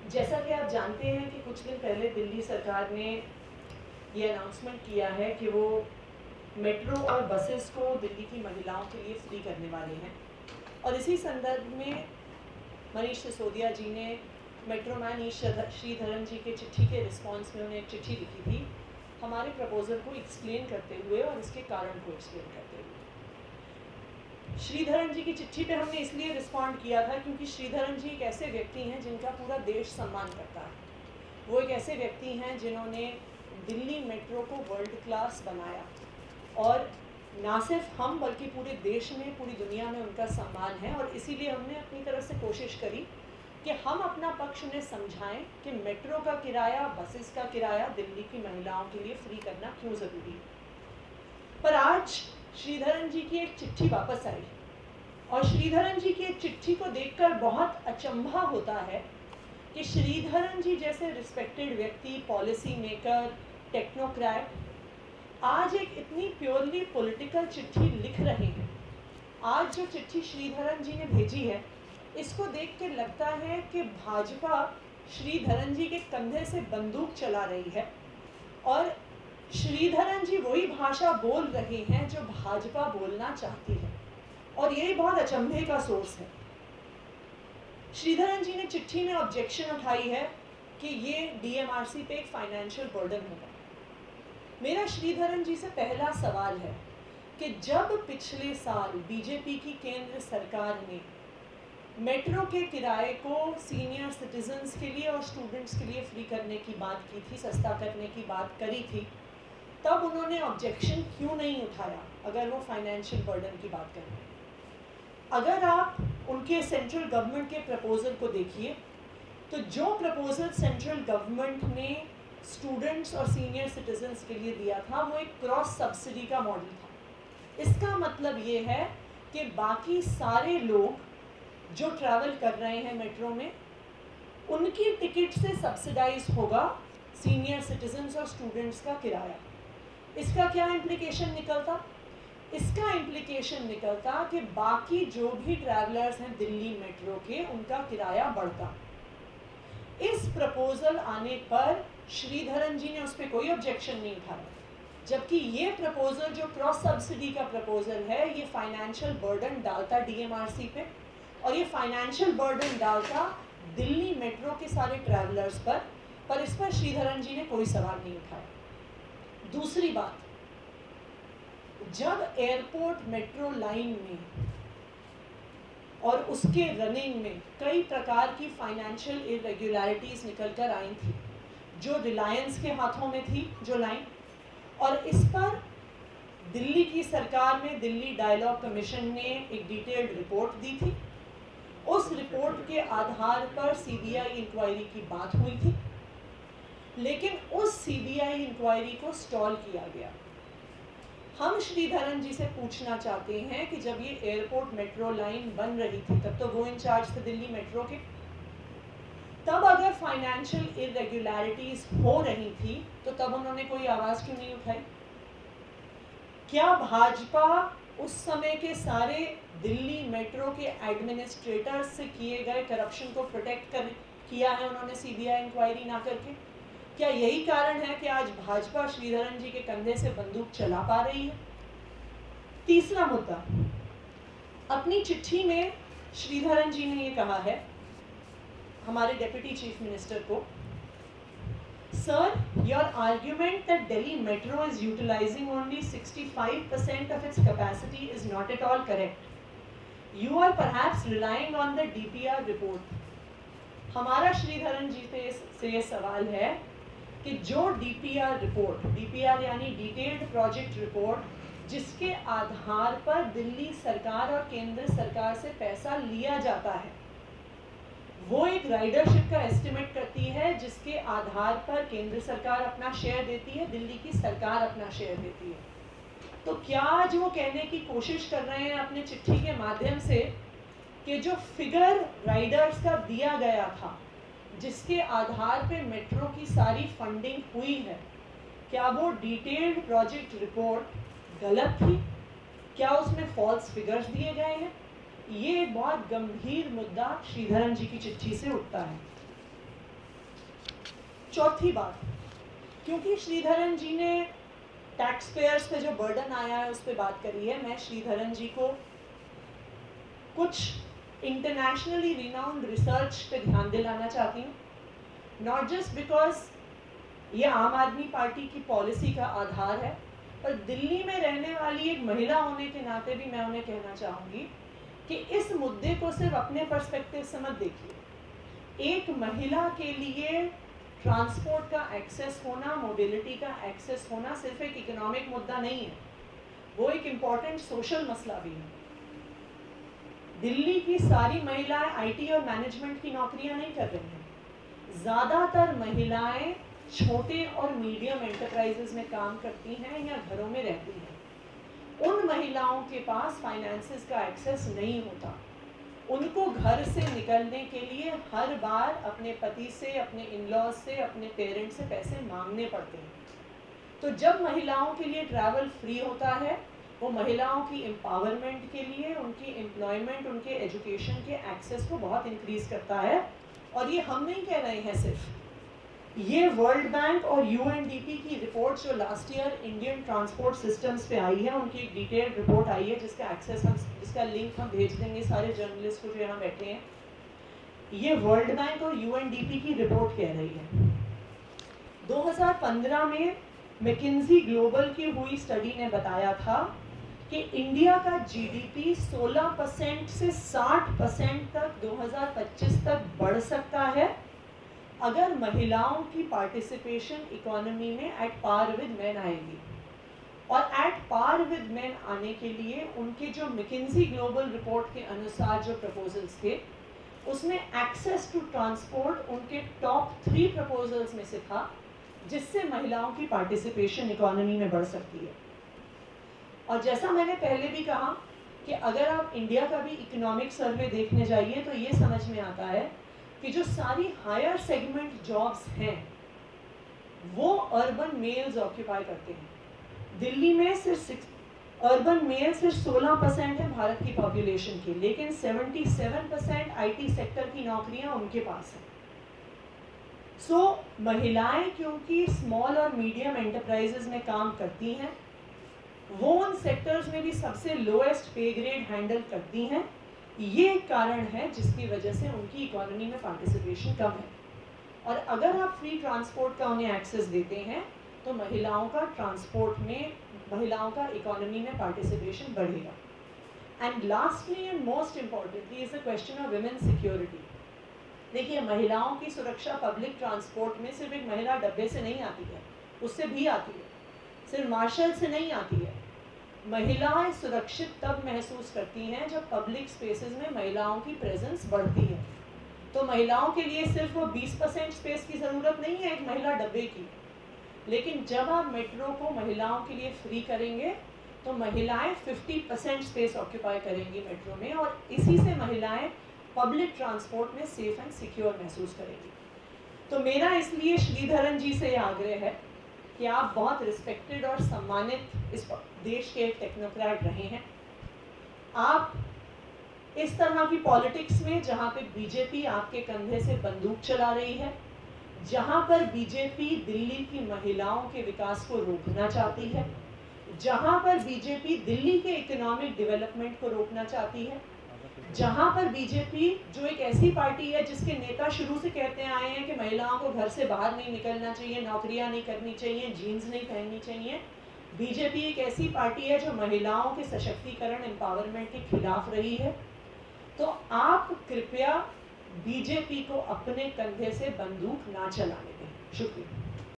जैसा कि आप जानते हैं कि कुछ दिन पहले दिल्ली सरकार ने ये अनाउंसमेंट किया है कि वो मेट्रो और बसेस को दिल्ली की महिलाओं के लिए फ्री करने वाले हैं। और इसी संदर्भ में मनीष सिसोदिया जी ने मेट्रो मैन श्रीधरन जी के चिट्ठी के रिस्पांस में उन्हें एक चिट्ठी लिखी थी हमारे प्रपोजल को एक्सप्लेन करते हुए और इसके कारण को एक्सप्लेन करते हुए। श्रीधरन जी की चिट्ठी पे हमने इसलिए रिस्पॉन्ड किया था क्योंकि श्रीधरन जी एक ऐसे व्यक्ति हैं जिनका पूरा देश सम्मान करता है। वो एक ऐसे व्यक्ति हैं जिन्होंने दिल्ली मेट्रो को वर्ल्ड क्लास बनाया और ना सिर्फ हम बल्कि पूरे देश में, पूरी दुनिया में उनका सम्मान है। और इसीलिए हमने अपनी तरफ से कोशिश करी कि हम अपना पक्ष उन्हें समझाएं कि मेट्रो का किराया, बसेस का किराया दिल्ली की महिलाओं के लिए फ्री करना क्यों ज़रूरी है। पर आज श्रीधरन जी की एक चिट्ठी वापस आई और श्रीधरन जी की एक चिट्ठी को देखकर बहुत अचंभा होता है कि श्रीधरन जी जैसे रिस्पेक्टेड व्यक्ति, पॉलिसी मेकर, टेक्नोक्रेट आज एक इतनी प्योरली पॉलिटिकल चिट्ठी लिख रहे हैं। आज जो चिट्ठी श्रीधरन जी ने भेजी है इसको देख के लगता है कि भाजपा श्रीधरन जी के कंधे से बंदूक चला रही है और श्रीधरन जी वही भाषा बोल रहे हैं जो भाजपा बोलना चाहती है और यही बहुत अचंभे का सोर्स है। श्रीधरन जी ने चिट्ठी में ऑब्जेक्शन उठाई है कि ये डीएमआरसी पे एक फाइनेंशियल बर्डन होगा। मेरा श्रीधरन जी से पहला सवाल है कि जब पिछले साल बीजेपी की केंद्र सरकार ने मेट्रो के किराए को सीनियर सिटीजन्स के लिए और स्टूडेंट्स के लिए फ्री करने की बात की थी, सस्ता करने की बात करी थी, तब उन्होंने ऑब्जेक्शन क्यों नहीं उठाया अगर वो फाइनेंशियल बर्डन की बात कर रहे हैं। अगर आप उनके सेंट्रल गवर्नमेंट के प्रपोजल को देखिए तो जो प्रपोजल सेंट्रल गवर्नमेंट ने स्टूडेंट्स और सीनियर सिटीजन्स के लिए दिया था वो एक क्रॉस सब्सिडी का मॉडल था। इसका मतलब ये है कि बाकी सारे लोग जो ट्रैवल कर रहे हैं मेट्रो में उनकी टिकट से सब्सिडाइज होगा सीनियर सिटीजन्स और स्टूडेंट्स का किराया। इसका क्या इम्प्लीकेशन निकलता? इसका इम्प्लीकेशन निकलता कि बाकी जो भी ट्रैवलर्स हैं दिल्ली मेट्रो के उनका किराया बढ़ता। इस प्रपोजल आने पर श्रीधरन जी ने उस पर कोई ऑब्जेक्शन नहीं उठाया, जबकि ये प्रपोजल जो क्रॉस सब्सिडी का प्रपोजल है ये फाइनेंशियल बर्डन डालता डीएमआरसी पे और ये फाइनेंशियल बर्डन डालता दिल्ली मेट्रो के सारे ट्रैवलर्स पर इस पर श्रीधरन जी ने कोई सवाल नहीं उठाया। दूसरी बात, जब एयरपोर्ट मेट्रो लाइन में और उसके रनिंग में कई प्रकार की फाइनेंशियल इरेगुलरिटीज़ निकल कर आई थी जो रिलायंस के हाथों में थी जो लाइन, और इस पर दिल्ली की सरकार में दिल्ली डायलॉग कमीशन ने एक डिटेल्ड रिपोर्ट दी थी। उस रिपोर्ट के आधार पर सीबीआई इंक्वायरी की बात हुई थी, लेकिन उस सीबीआई इंक्वायरी को स्टॉल किया गया। हम श्रीधरन जी से पूछना चाहते हैं कि जब ये एयरपोर्ट मेट्रो लाइन बन रही थी तब तो वो इंचार्ज थे दिल्ली मेट्रो के, तब अगर फाइनेंशियल इरेगुलरिटीज हो रही थी तो तब उन्होंने कोई आवाज़ क्यों नहीं उठाई? क्या भाजपा उस समय के सारे दिल्ली मेट्रो के एडमिनिस्ट्रेटर्स से किए गए करप्शन को प्रोटेक्ट किया है उन्होंने सीबीआई इंक्वायरी ना करके? क्या यही कारण है कि आज भाजपा श्रीधरन जी के कंधे से बंदूक चला पा रही है? तीसरा मुद्दा, अपनी चिट्ठी में श्रीधरन जी ने ये कहा है हमारे डेप्यूटी चीफ मिनिस्टर को, sir, your argument that Delhi metro is utilising only 65% of its capacity is not at all correct. You are perhaps relying on the DPR report. हमारा श्रीधरन जी से ये सवाल है कि जो DPR रिपोर्ट, DPR यानी डिटेल्ड प्रोजेक्ट रिपोर्ट, जिसके आधार पर दिल्ली सरकार और केंद्र सरकार से पैसा लिया जाता है, वो एक राइडरशिप का एस्टिमेट करती है जिसके आधार पर केंद्र सरकार अपना शेयर देती है, दिल्ली की सरकार अपना शेयर देती है। तो क्या आज वो कहने की कोशिश कर रहे हैं अपने चिट्ठी के माध्यम से कि जो फिगर राइडर्स का दिया गया था जिसके आधार पे मेट्रो की सारी फंडिंग हुई है, क्या वो डिटेल्ड प्रोजेक्ट रिपोर्ट गलत थी? क्या उसमें फॉल्स फिगर्स दिए गए हैं? ये एक बहुत गंभीर मुद्दा श्रीधरन जी की चिट्ठी से उठता है। चौथी बात, क्योंकि श्रीधरन जी ने टैक्स पेयर्स पे जो बर्डन आया है उस पर बात करी है, मैं श्रीधरन जी को कुछ इंटरनेशनली रिनाउंड रिसर्च पे ध्यान दिलाना चाहती हूँ। नॉट जस्ट बिकॉज ये आम आदमी पार्टी की पॉलिसी का आधार है, पर दिल्ली में रहने वाली एक महिला होने के नाते भी मैं उन्हें कहना चाहूँगी कि इस मुद्दे को सिर्फ अपने पर्सपेक्टिव से मत देखिए। एक महिला के लिए ट्रांसपोर्ट का एक्सेस होना, मोबिलिटी का एक्सेस होना सिर्फ एक इकोनॉमिक मुद्दा नहीं है, वो एक इम्पॉर्टेंट सोशल मसला भी है। दिल्ली की सारी महिलाएं आईटी और मैनेजमेंट की नौकरियां नहीं कर रही हैं। ज़्यादातर महिलाएं छोटे और मीडियम एंटरप्राइजेस में काम करती हैं या घरों में रहती हैं। उन महिलाओं के पास फाइनेंसेस का एक्सेस नहीं होता। उनको घर से निकलने के लिए हर बार अपने पति से, अपने इन-लॉज से, अपने पेरेंट्स से पैसे मांगने पड़ते हैं। तो जब महिलाओं के लिए ट्रैवल फ्री होता है, वो महिलाओं की एम्पावरमेंट के लिए, उनकी एम्प्लॉयमेंट, उनके एजुकेशन के एक्सेस को बहुत इंक्रीज करता है। और ये हम नहीं कह रहे हैं सिर्फ, ये वर्ल्ड बैंक और यूएनडीपी की रिपोर्ट जो last year Indian transport systems पे आई है, उनकी एक डिटेल्ड रिपोर्ट आई है जिसका लिंक हम भेज देंगे सारे जर्नलिस्ट को जो यहाँ बैठे हैं। ये वर्ल्ड बैंक और यूएनडीपी की रिपोर्ट कह रही है 2015 में मैकिन्जी ग्लोबल की हुई स्टडी ने बताया था कि इंडिया का जीडीपी 16% से 60% तक 2025 तक बढ़ सकता है अगर महिलाओं की पार्टिसिपेशन इकोनॉमी में एट पार विद मेन आएगी। और एट पार विद मेन आने के लिए उनके जो मैकिन्जी ग्लोबल रिपोर्ट के अनुसार जो प्रपोजल्स थे, उसमें एक्सेस टू ट्रांसपोर्ट उनके टॉप 3 प्रपोजल्स में से था, जिससे महिलाओं की पार्टिसिपेशन इकोनॉमी में बढ़ सकती है। और जैसा मैंने पहले भी कहा कि अगर आप इंडिया का भी इकोनॉमिक सर्वे देखने जाइए तो ये समझ में आता है कि जो सारी हायर सेगमेंट जॉब्स हैं वो अर्बन मेल्स ऑक्यूपाई करते हैं। दिल्ली में सिर्फ अर्बन मेल सिर्फ 16% है भारत की पॉपुलेशन की, लेकिन 77% आईटी सेक्टर की नौकरियां उनके पास हैं। सो महिलाएं क्योंकि स्मॉल और मीडियम एंटरप्राइजेस में काम करती हैं, वो उन सेक्टर्स में भी सबसे लोएस्ट पे ग्रेड हैंडल करती हैं। ये एक कारण है जिसकी वजह से उनकी इकोनॉमी में पार्टिसिपेशन कम है। और अगर आप फ्री ट्रांसपोर्ट का उन्हें एक्सेस देते हैं तो महिलाओं का ट्रांसपोर्ट में, महिलाओं का इकोनॉमी में पार्टिसिपेशन बढ़ेगा। And lastly and most importantly is the question of women security. देखिए, महिलाओं की सुरक्षा पब्लिक ट्रांसपोर्ट में सिर्फ एक महिला डब्बे से नहीं आती है, उससे भी आती है, सिर्फ मार्शल से नहीं आती है। महिलाएं सुरक्षित तब महसूस करती हैं जब पब्लिक स्पेसेस में महिलाओं की प्रेजेंस बढ़ती है। तो महिलाओं के लिए सिर्फ वो 20% स्पेस की ज़रूरत नहीं है एक महिला डब्बे की, लेकिन जब आप मेट्रो को महिलाओं के लिए फ्री करेंगे तो महिलाएं 50% स्पेस ऑक्यूपाई करेंगी मेट्रो में, और इसी से महिलाएं पब्लिक ट्रांसपोर्ट में सेफ एंड सिक्योर महसूस करेंगी। तो मेरा इसलिए श्रीधरन जी से आग्रह है कि आप बहुत रिस्पेक्टेड और सम्मानित इस देश के एक टेक्नोक्रेट रहे हैं। आप इस तरह की पॉलिटिक्स में, जहाँ पे बीजेपी आपके कंधे से बंदूक चला रही है, जहाँ पर बीजेपी दिल्ली की महिलाओं के विकास को रोकना चाहती है, जहाँ पर बीजेपी दिल्ली के इकोनॉमिक डेवलपमेंट को रोकना चाहती है, जहाँ पर बीजेपी जो एक ऐसी पार्टी है जिसके नेता शुरू से कहते आए हैं कि महिलाओं को घर से बाहर नहीं निकलना चाहिए, नौकरियां नहीं करनी चाहिए, जीन्स नहीं पहननी चाहिए, बीजेपी एक ऐसी पार्टी है जो महिलाओं के सशक्तिकरण, एम्पावरमेंट के खिलाफ रही है। तो आप कृपया बीजेपी को अपने कंधे से बंदूक ना चलाने दें। शुक्रिया।